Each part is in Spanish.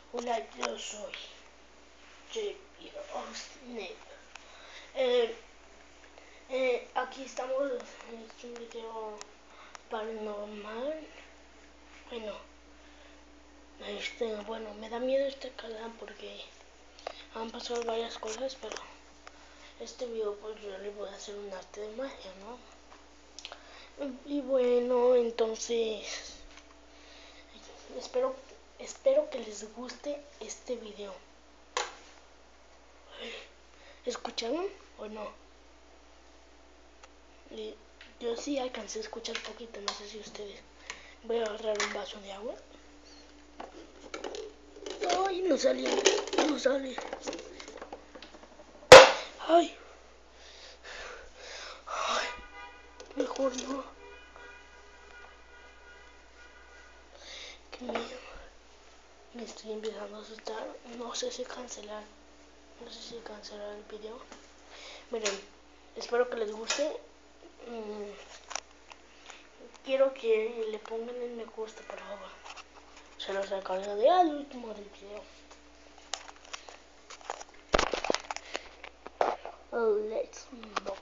Hola, yo soy JP Osnet. Aquí estamos en un video paranormal. Bueno, me da miedo este canal porque han pasado varias cosas, pero este video pues yo le voy a hacer un arte de magia, ¿no? Y bueno, entonces espero que les guste este video. ¿Escucharon o no? Yo sí alcancé a escuchar poquito, no sé si ustedes. Voy a agarrar un vaso de agua. Ay, no sale. Ay, mejor no. Qué miedo. Me estoy empezando a asustar. No sé si cancelar el video. Miren, espero que les guste. Quiero que le pongan el me gusta, por favor. Se los recordaré al último del video. Let's go.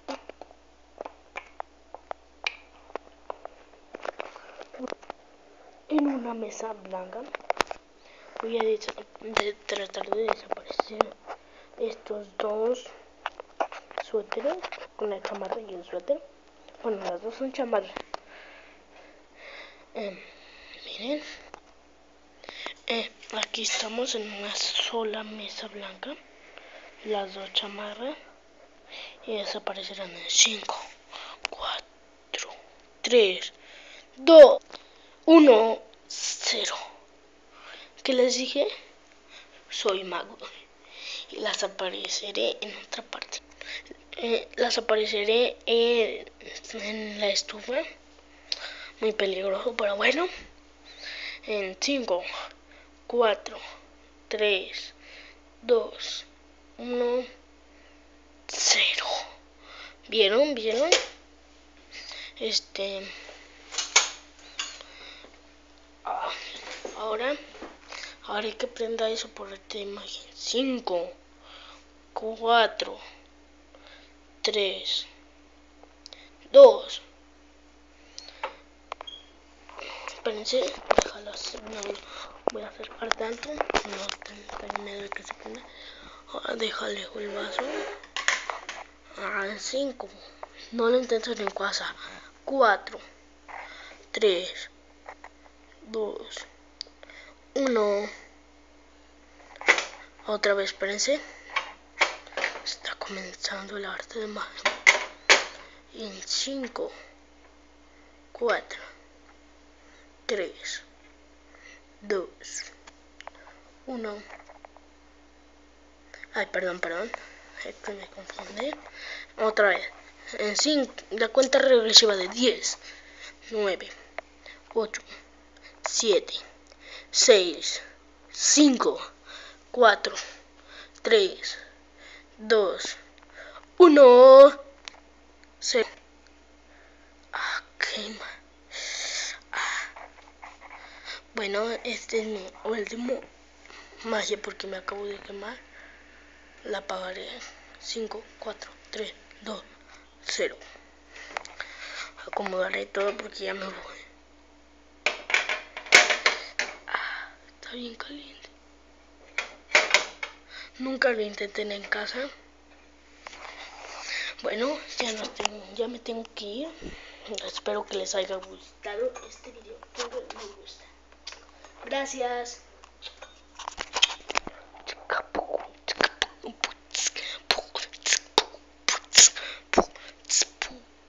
En una mesa blanca voy a tratar de desaparecer estos dos suéteres, una chamarra y un suéter. Bueno, las dos son chamarras. Miren, aquí estamos en una sola mesa blanca, las dos chamarras, y desaparecerán en 5, 4, 3, 2, 1, 0. ¿Qué les dije? Soy mago y las apareceré en otra parte. Las apareceré en la estufa. Muy peligroso, pero bueno. En 5, 4, 3, 2, 1, 0. ¿Vieron? Ahora haré que prenda eso por esta imagen. 5, 4, 3, 2. Espérense, déjalo hacer. No voy a acercar tanto. No tengo miedo de que se prenda. Ahora déjale el vaso. 5. No lo intentes en casa. 4, 3, 2, 1. Otra vez, espérense. Está comenzando el arte de magia. En 5, 4, 3, 2, 1. Ay, perdón. Es que me confundí. Otra vez. En 5, la cuenta regresiva de 10, 9, 8, 7, 6, 5, 4, 3, 2, 1. 0. Quema. Bueno, este es mi último magia porque me acabo de quemar. La apagaré. 5, 4, 3, 2, 0. Acomodaré todo porque ya me voy. Está bien caliente. Nunca lo intenté en casa. Bueno, ya me tengo que ir. Espero que les haya gustado este video. Me gusta. Gracias.